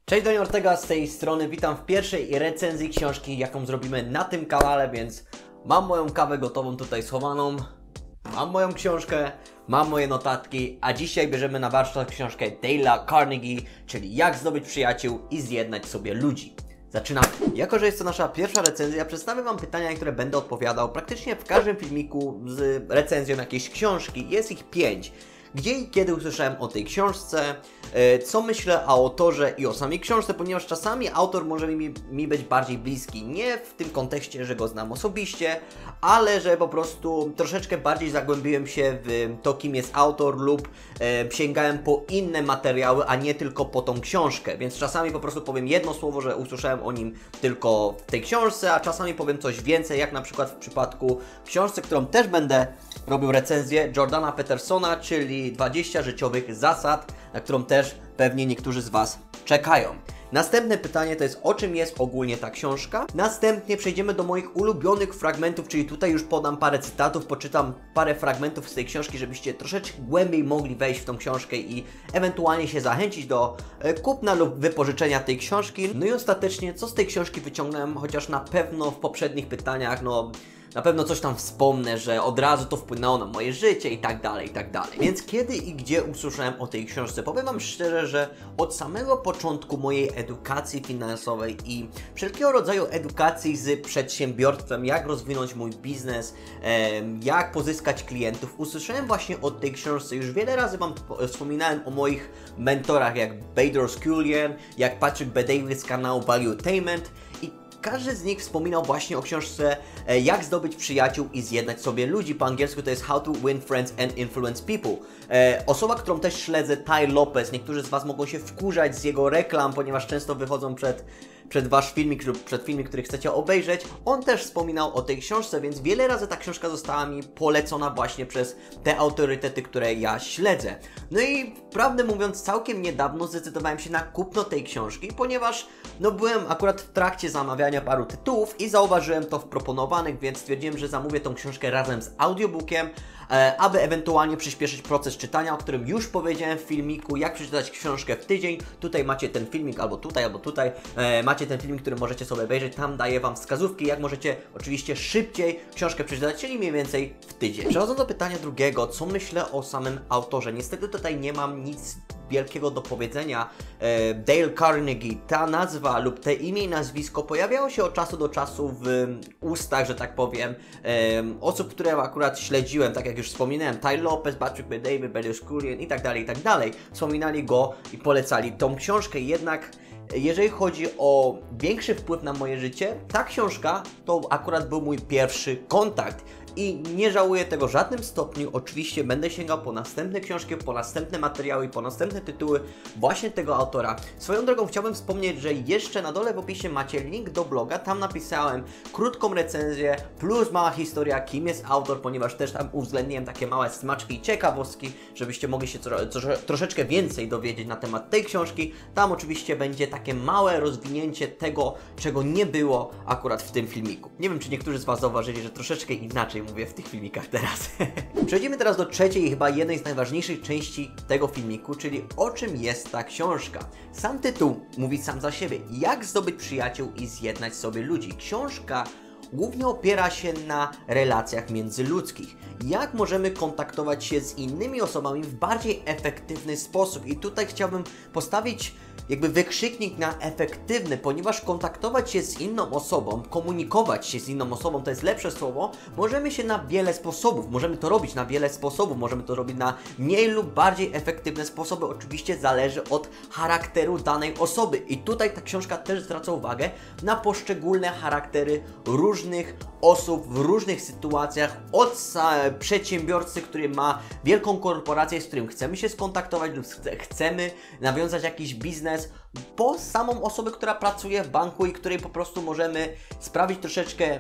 Cześć, Daniel Ortega z tej strony, witam w pierwszej recenzji książki, jaką zrobimy na tym kanale, więc mam moją kawę gotową tutaj schowaną, mam moją książkę, mam moje notatki, a dzisiaj bierzemy na warsztat książkę Dale'a Carnegie, czyli Jak zdobyć przyjaciół i zjednać sobie ludzi. Zaczynamy. Jako że jest to nasza pierwsza recenzja, przedstawię Wam pytania, na które będę odpowiadał praktycznie w każdym filmiku z recenzją jakiejś książki. Jest ich 5. Gdzie i kiedy usłyszałem o tej książce, co myślę o autorze i o samej książce, ponieważ czasami autor może mi być bardziej bliski. Nie w tym kontekście, że go znam osobiście, ale że po prostu troszeczkę bardziej zagłębiłem się w to, kim jest autor lub sięgałem po inne materiały, a nie tylko po tą książkę. Więc czasami po prostu powiem jedno słowo, że usłyszałem o nim tylko w tej książce, a czasami powiem coś więcej, jak na przykład w przypadku książki, którą też będę robił recenzję, Jordana Petersona, czyli 20 życiowych zasad, na którą też pewnie niektórzy z Was czekają. Następne pytanie to jest, o czym jest ogólnie ta książka. Następnie przejdziemy do moich ulubionych fragmentów, czyli tutaj już podam parę cytatów, poczytam parę fragmentów z tej książki, żebyście troszeczkę głębiej mogli wejść w tą książkę i ewentualnie się zachęcić do kupna lub wypożyczenia tej książki. No i ostatecznie, co z tej książki wyciągnąłem, chociaż na pewno w poprzednich pytaniach, na pewno coś tam wspomnę, że od razu to wpłynęło na moje życie i tak dalej, i tak dalej. Więc kiedy i gdzie usłyszałem o tej książce? Powiem Wam szczerze, że od samego początku mojej edukacji finansowej i wszelkiego rodzaju edukacji z przedsiębiorstwem, jak rozwinąć mój biznes, jak pozyskać klientów, usłyszałem właśnie o tej książce. Już wiele razy Wam wspominałem o moich mentorach, jak Bader Skullion, jak Patrick B. Davis z kanału Valuetainment. Każdy z nich wspominał właśnie o książce Jak zdobyć przyjaciół i zjednać sobie ludzi. Po angielsku to jest How to Win Friends and Influence People. Osoba, którą też śledzę, Tai Lopez. Niektórzy z Was mogą się wkurzać z jego reklam, ponieważ często wychodzą przed Wasz filmik lub przed filmik, który chcecie obejrzeć. On też wspominał o tej książce, więc wiele razy ta książka została mi polecona właśnie przez te autorytety, które ja śledzę. No i prawdę mówiąc, całkiem niedawno zdecydowałem się na kupno tej książki, ponieważ byłem akurat w trakcie zamawiania paru tytułów i zauważyłem to w proponowanych, więc stwierdziłem, że zamówię tą książkę razem z audiobookiem, aby ewentualnie przyspieszyć proces czytania, o którym już powiedziałem w filmiku, jak przeczytać książkę w tydzień. Tutaj macie ten filmik, albo tutaj, macie ten filmik, który możecie sobie obejrzeć. Tam daję Wam wskazówki, jak możecie oczywiście szybciej książkę przeczytać, czyli mniej więcej w tydzień. Przechodząc do pytania drugiego, co myślę o samym autorze. Niestety tutaj nie mam nic wielkiego do powiedzenia. Dale Carnegie, ta nazwa lub te imię i nazwisko pojawiało się od czasu do czasu w ustach, że tak powiem, osób, które akurat śledziłem, tak jak już wspominałem, Tai Lopez, Patrick B. Davis, Bader Skullion i tak dalej. Wspominali go i polecali tą książkę, jednak jeżeli chodzi o większy wpływ na moje życie, ta książka to akurat był mój pierwszy kontakt. I nie żałuję tego w żadnym stopniu. Oczywiście będę sięgał po następne książki, po następne materiały i po następne tytuły właśnie tego autora. Swoją drogą chciałbym wspomnieć, że jeszcze na dole w opisie macie link do bloga. Tam napisałem krótką recenzję plus mała historia, kim jest autor, ponieważ też tam uwzględniłem takie małe smaczki i ciekawostki, żebyście mogli się troszeczkę więcej dowiedzieć na temat tej książki. Tam oczywiście będzie takie małe rozwinięcie tego, czego nie było akurat w tym filmiku. Nie wiem, czy niektórzy z Was zauważyli, że troszeczkę inaczej mówię w tych filmikach teraz. Przejdziemy teraz do trzeciej i chyba jednej z najważniejszych części tego filmiku, czyli o czym jest ta książka. Sam tytuł mówi sam za siebie. Jak zdobyć przyjaciół i zjednać sobie ludzi. Książka głównie opiera się na relacjach międzyludzkich. Jak możemy kontaktować się z innymi osobami w bardziej efektywny sposób. I tutaj chciałbym postawić wykrzyknik na efektywny, ponieważ kontaktować się z inną osobą, komunikować się z inną osobą, to jest lepsze słowo, możemy się na wiele sposobów, możemy to robić na wiele sposobów, możemy to robić na mniej lub bardziej efektywne sposoby, oczywiście zależy od charakteru danej osoby i tutaj ta książka też zwraca uwagę na poszczególne charaktery różnych osób w różnych sytuacjach, od przedsiębiorcy, który ma wielką korporację, z którym chcemy się skontaktować lub chcemy nawiązać jakiś biznes, po samą osobę, która pracuje w banku i której po prostu możemy sprawić troszeczkę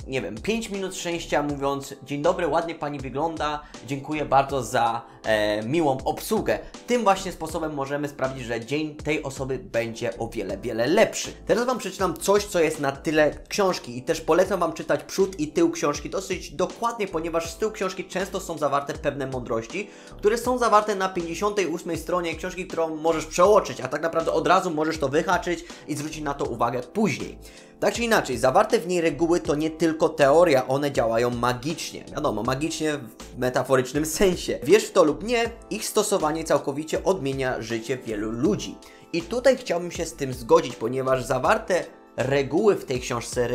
nie wiem, 5 minut szczęścia mówiąc: dzień dobry, ładnie Pani wygląda, dziękuję bardzo za miłą obsługę. Tym właśnie sposobem możemy sprawić, że dzień tej osoby będzie o wiele, wiele lepszy. Teraz Wam przeczytam coś, co jest na tyle książki i też polecam Wam czytać przód i tył książki dosyć dokładnie, ponieważ z tyłu książki często są zawarte pewne mądrości, które są zawarte na 58 stronie książki, którą możesz przeoczyć, a tak naprawdę od razu możesz to wyhaczyć i zwrócić na to uwagę później. Tak czy inaczej, zawarte w niej reguły to nie tylko teoria, one działają magicznie. Wiadomo, magicznie w metaforycznym sensie. Wierz w to lub nie, ich stosowanie całkowicie odmienia życie wielu ludzi. I tutaj chciałbym się z tym zgodzić, ponieważ zawarte reguły w tej książce,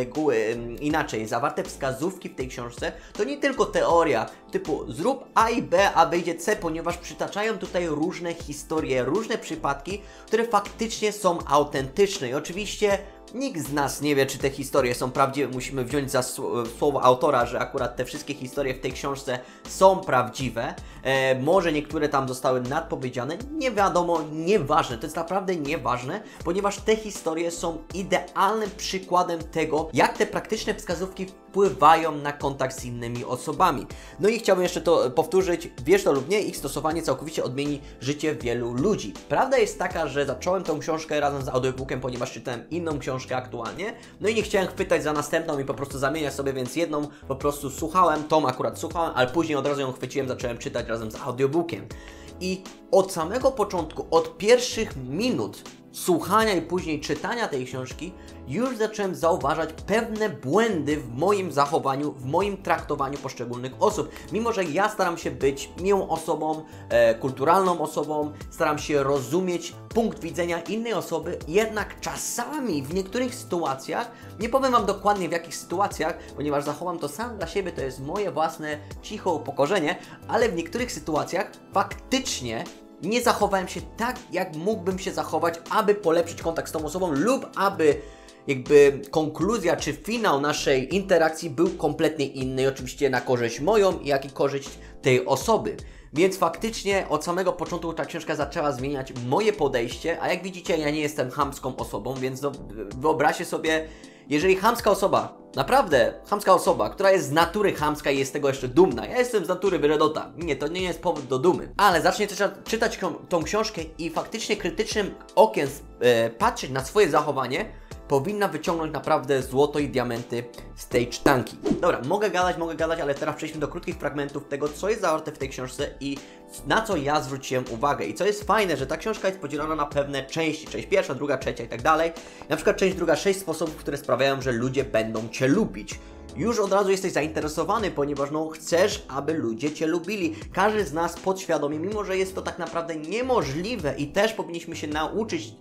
zawarte wskazówki w tej książce to nie tylko teoria typu zrób A i B, a wyjdzie C, ponieważ przytaczają tutaj różne historie, różne przypadki, które faktycznie są autentyczne i oczywiście nikt z nas nie wie, czy te historie są prawdziwe. Musimy wziąć za słowo autora, że akurat te wszystkie historie w tej książce są prawdziwe. Może niektóre tam zostały nadpowiedziane. Nie wiadomo, nieważne. To jest naprawdę nieważne, ponieważ te historie są idealnym przykładem tego, jak te praktyczne wskazówki wpływają na kontakt z innymi osobami. No i chciałbym jeszcze to powtórzyć. Wierz to lub nie, ich stosowanie całkowicie odmieni życie wielu ludzi. Prawda jest taka, że zacząłem tą książkę razem z audiobookiem, ponieważ czytałem inną książkę aktualnie. No i nie chciałem chwytać za następną i po prostu zamieniać sobie, więc jedną po prostu słuchałem, tą akurat słuchałem, ale później od razu ją chwyciłem, zacząłem czytać razem z audiobookiem. I od samego początku, od pierwszych minut słuchania i później czytania tej książki już zacząłem zauważać pewne błędy w moim zachowaniu, w moim traktowaniu poszczególnych osób. Mimo że ja staram się być miłą osobą, kulturalną osobą, staram się rozumieć punkt widzenia innej osoby, jednak czasami w niektórych sytuacjach, nie powiem Wam dokładnie w jakich sytuacjach, ponieważ zachowam to sam dla siebie, to jest moje własne ciche upokorzenie, ale w niektórych sytuacjach faktycznie nie zachowałem się tak, jak mógłbym się zachować, aby polepszyć kontakt z tą osobą lub aby jakby konkluzja czy finał naszej interakcji był kompletnie inny, oczywiście na korzyść moją, jak i korzyść tej osoby. Więc faktycznie od samego początku ta książka zaczęła zmieniać moje podejście, a jak widzicie, ja nie jestem chamską osobą, więc wyobraźcie sobie, jeżeli chamska osoba, naprawdę chamska osoba, która jest z natury chamska i jest z tego jeszcze dumna, ja jestem z natury wyrodota, nie, to nie jest powód do dumy, ale zacznie też czytać tą książkę i faktycznie krytycznym okiem patrzeć na swoje zachowanie, powinna wyciągnąć naprawdę złoto i diamenty z tej czytanki. Dobra, mogę gadać, ale teraz przejdźmy do krótkich fragmentów tego, co jest zawarte w tej książce i na co ja zwróciłem uwagę. I co jest fajne, że ta książka jest podzielona na pewne części. Część pierwsza, druga, trzecia i tak dalej. Na przykład część druga, 6 sposobów, które sprawiają, że ludzie będą Cię lubić. Już od razu jesteś zainteresowany, ponieważ chcesz, aby ludzie Cię lubili. Każdy z nas podświadomie, mimo że jest to tak naprawdę niemożliwe i też powinniśmy się nauczyć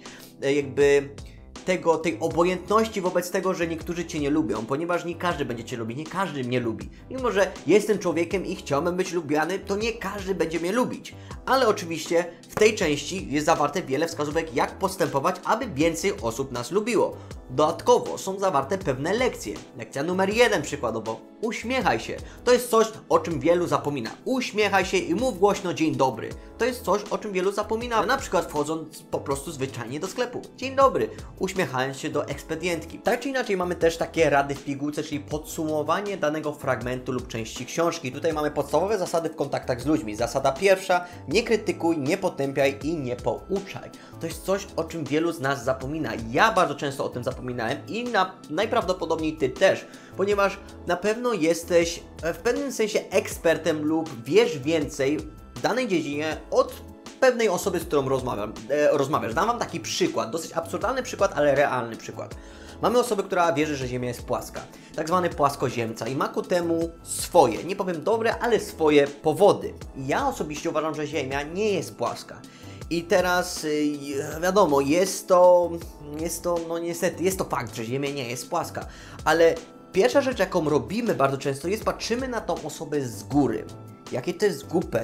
tej obojętności wobec tego, że niektórzy Cię nie lubią, ponieważ nie każdy będzie Cię lubić, nie każdy mnie lubi. Mimo że jestem człowiekiem i chciałbym być lubiany, to nie każdy będzie mnie lubić. Ale oczywiście w tej części jest zawarte wiele wskazówek, jak postępować, aby więcej osób nas lubiło. Dodatkowo są zawarte pewne lekcje. Lekcja numer 1 przykładowo. Uśmiechaj się. To jest coś, o czym wielu zapomina. Uśmiechaj się i mów głośno dzień dobry. To jest coś, o czym wielu zapomina. Na przykład wchodząc po prostu zwyczajnie do sklepu. Dzień dobry. Uśmiechając się do ekspedientki. Tak czy inaczej mamy też takie rady w pigułce, czyli podsumowanie danego fragmentu lub części książki. Tutaj mamy podstawowe zasady w kontaktach z ludźmi. Zasada pierwsza. Nie krytykuj, nie potępiaj i nie pouczaj. To jest coś, o czym wielu z nas zapomina. Ja bardzo często o tym zapominałem i najprawdopodobniej Ty też, ponieważ na pewno jesteś w pewnym sensie ekspertem lub wiesz więcej w danej dziedzinie od pewnej osoby, z którą rozmawiasz. Dam Wam taki przykład, dosyć absurdalny przykład, ale realny przykład. Mamy osobę, która wierzy, że Ziemia jest płaska, tak zwany płaskoziemca i ma ku temu swoje, nie powiem dobre, ale swoje powody. Ja osobiście uważam, że Ziemia nie jest płaska. I teraz wiadomo, niestety jest to fakt, że Ziemia nie jest płaska, ale pierwsza rzecz, jaką robimy bardzo często, jest patrzymy na tą osobę z góry. Jaki to jest głupek,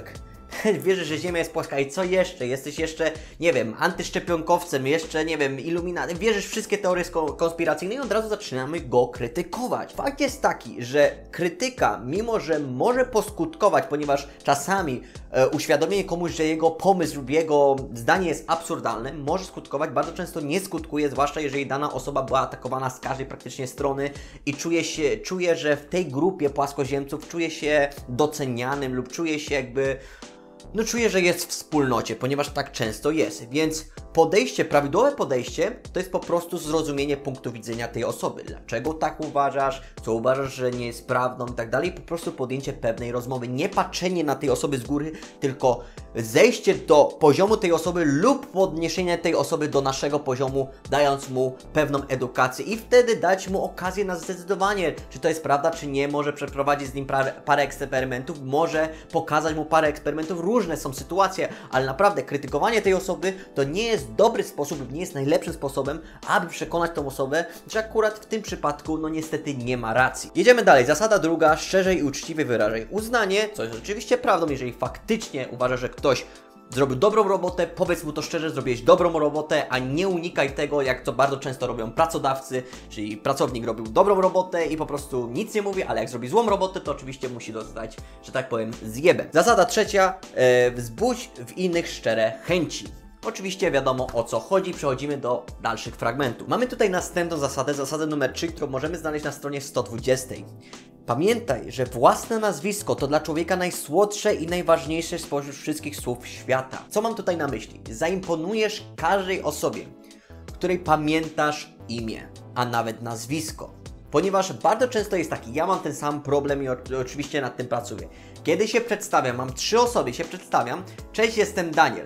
wierzysz, że Ziemia jest płaska i co jeszcze? Jesteś jeszcze, nie wiem, antyszczepionkowcem, jeszcze, nie wiem, iluminatem, wierzysz w wszystkie teorie konspiracyjne i od razu zaczynamy go krytykować. Fakt jest taki, że krytyka, mimo że może poskutkować, ponieważ czasami uświadomienie komuś, że jego pomysł lub jego zdanie jest absurdalne, może skutkować, bardzo często nie skutkuje, zwłaszcza jeżeli dana osoba była atakowana z każdej praktycznie strony i czuje, że w tej grupie płaskoziemców czuje się docenianym lub czuje się jakby, no czuje, że jest w wspólnocie, ponieważ tak często jest, więc podejście, prawidłowe podejście to jest po prostu zrozumienie punktu widzenia tej osoby. Dlaczego tak uważasz, co uważasz, że nie jest prawdą i tak dalej. Po prostu podjęcie pewnej rozmowy, nie patrzenie na tej osoby z góry, tylko zejście do poziomu tej osoby lub podniesienie tej osoby do naszego poziomu, dając mu pewną edukację i wtedy dać mu okazję na zdecydowanie, czy to jest prawda, czy nie. Może przeprowadzić z nim parę eksperymentów, może pokazać mu parę eksperymentów. Różne są sytuacje, ale naprawdę krytykowanie tej osoby to nie jest dobry sposób lub nie jest najlepszym sposobem, aby przekonać tą osobę, że akurat w tym przypadku, no niestety nie ma racji. Jedziemy dalej. Zasada druga, szczerze i uczciwie wyrażaj uznanie, co jest oczywiście prawdą, jeżeli faktycznie uważasz, że ktoś zrobił dobrą robotę, powiedz mu to szczerze, zrobiłeś dobrą robotę, a nie unikaj tego, jak to bardzo często robią pracodawcy, czyli pracownik robił dobrą robotę i po prostu nic nie mówi, ale jak zrobi złą robotę, to oczywiście musi dostać, że tak powiem, zjebę. Zasada trzecia, wzbudź w innych szczere chęci. Oczywiście wiadomo, o co chodzi, przechodzimy do dalszych fragmentów. Mamy tutaj następną zasadę numer 3, którą możemy znaleźć na stronie 120. Pamiętaj, że własne nazwisko to dla człowieka najsłodsze i najważniejsze spośród wszystkich słów świata. Co mam tutaj na myśli? Zaimponujesz każdej osobie, której pamiętasz imię, a nawet nazwisko. Ponieważ bardzo często jest taki, ja mam ten sam problem i oczywiście nad tym pracuję. Kiedy się przedstawiam, mam 3 osoby, się przedstawiam, cześć, jestem Daniel.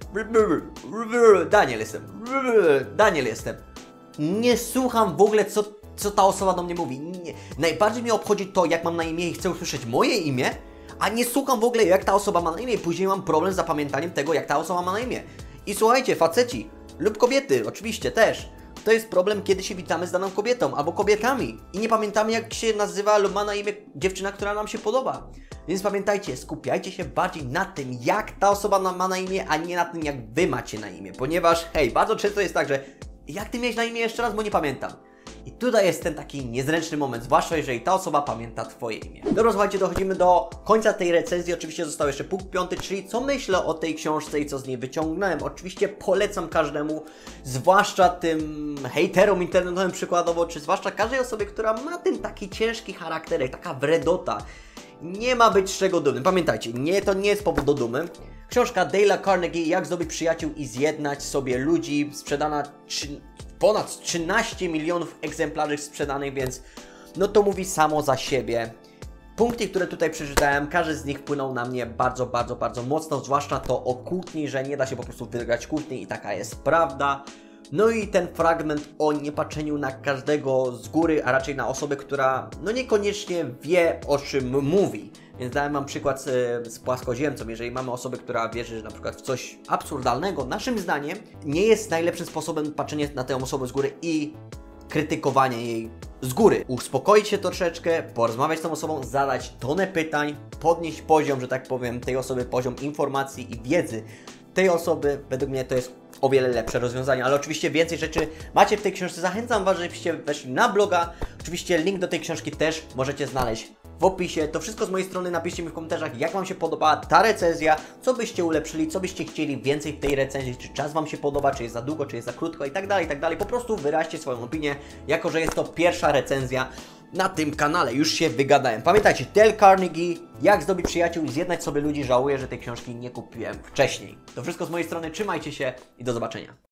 Daniel jestem. Nie słucham w ogóle, co ta osoba do mnie mówi. Nie. Najbardziej mnie obchodzi to, jak mam na imię i chcę usłyszeć moje imię, a nie słucham w ogóle, jak ta osoba ma na imię. Później mam problem z zapamiętaniem tego, jak ta osoba ma na imię. I słuchajcie, faceci lub kobiety, oczywiście też. To jest problem, kiedy się witamy z daną kobietą albo kobietami i nie pamiętamy, jak się nazywa lub ma na imię dziewczyna, która nam się podoba. Więc pamiętajcie, skupiajcie się bardziej na tym, jak ta osoba ma na imię, a nie na tym, jak wy macie na imię. Ponieważ, hej, bardzo często jest tak, że jak ty miałeś na imię jeszcze raz, bo nie pamiętam. I tutaj jest ten taki niezręczny moment, zwłaszcza jeżeli ta osoba pamięta twoje imię. Dobra, słuchajcie, dochodzimy do końca tej recenzji. Oczywiście został jeszcze punkt 5, czyli co myślę o tej książce i co z niej wyciągnąłem. Oczywiście polecam każdemu, zwłaszcza tym hejterom internetowym przykładowo, czy zwłaszcza każdej osobie, która ma ten taki ciężki charakterek, taka wredota. Nie ma być z czego dumnym. Pamiętajcie, to nie jest powód do dumy. Książka Dale'a Carnegie, Jak zdobyć przyjaciół i zjednać sobie ludzi, sprzedana ponad 13 milionów egzemplarzy sprzedanych, więc no to mówi samo za siebie. Punkty, które tutaj przeczytałem, każdy z nich wpłynął na mnie bardzo, bardzo, bardzo mocno, zwłaszcza to o kłótni, że nie da się po prostu wygrać kłótni i taka jest prawda. No i ten fragment o niepatrzeniu na każdego z góry, a raczej na osobę, która no niekoniecznie wie, o czym mówi. Więc dałem wam przykład z płaskoziemcą. Jeżeli mamy osobę, która wierzy, że na przykład w coś absurdalnego, naszym zdaniem nie jest najlepszym sposobem patrzenie na tę osobę z góry i krytykowanie jej z góry. Uspokoić się troszeczkę, porozmawiać z tą osobą, zadać tonę pytań, podnieść poziom, że tak powiem, tej osoby, poziom informacji i wiedzy tej osoby. Według mnie to jest o wiele lepsze rozwiązanie, ale oczywiście więcej rzeczy macie w tej książce. Zachęcam was, żebyście weszli na bloga. Oczywiście link do tej książki też możecie znaleźć w opisie. To wszystko z mojej strony. Napiszcie mi w komentarzach, jak wam się podobała ta recenzja, co byście ulepszyli, co byście chcieli więcej w tej recenzji, czy czas wam się podoba, czy jest za długo, czy jest za krótko i tak dalej, i tak dalej. Po prostu wyraźcie swoją opinię, jako że jest to pierwsza recenzja na tym kanale. Już się wygadałem. Pamiętajcie, Dale Carnegie, Jak zdobyć przyjaciół i zjednać sobie ludzi. Żałuję, że tej książki nie kupiłem wcześniej. To wszystko z mojej strony. Trzymajcie się i do zobaczenia.